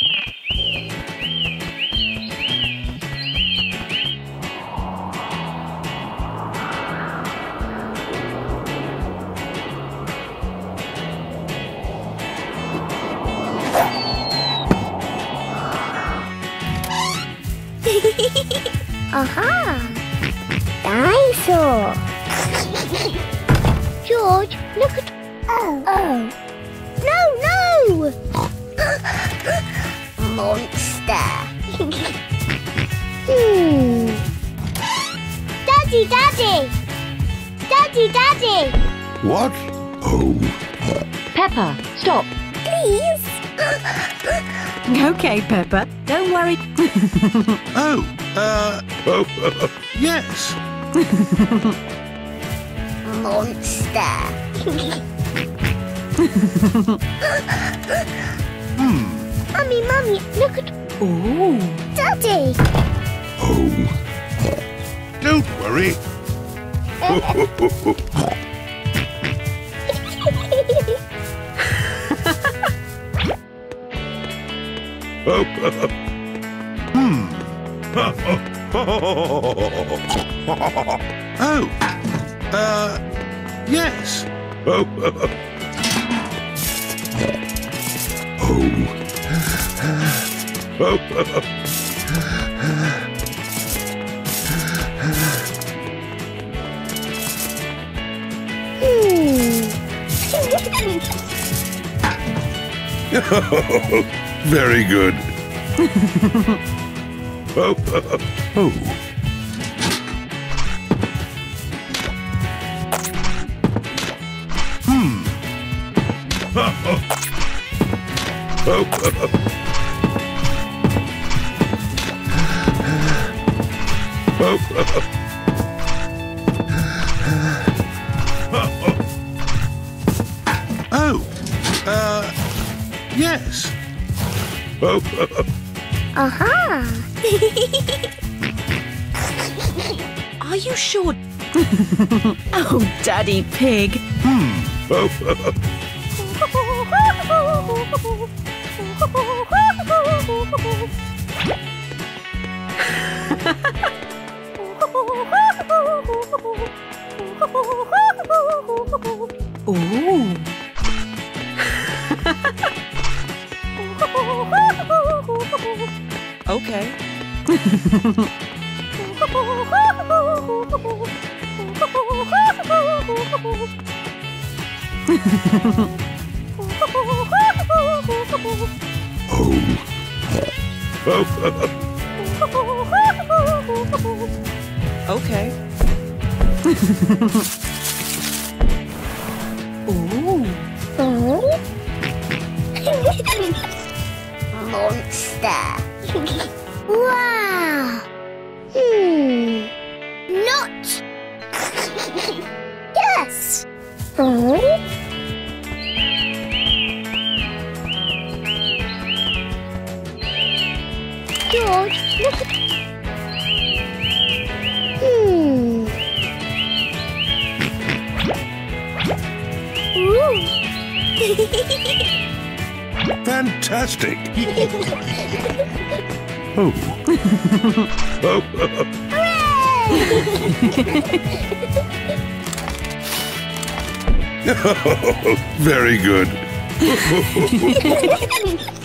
Aha! Dinosaur! George, look at... Oh! No, no! Monster! Daddy, Daddy! Daddy, Daddy! What? Oh. Peppa, stop. Please? Okay, Peppa, don't worry. Oh, yes. Monster! Mummy, look at... Oh. Daddy! Oh. Don't worry. Oh, yes. Oh. Very good. Oh. Yes. Aha! Are you sure? Oh, Daddy Pig. Oh. Okay. Okay. Ooh. Monster! Wow! Not! Yes! George, look at... Ooh! Fantastic. Oh. Very good.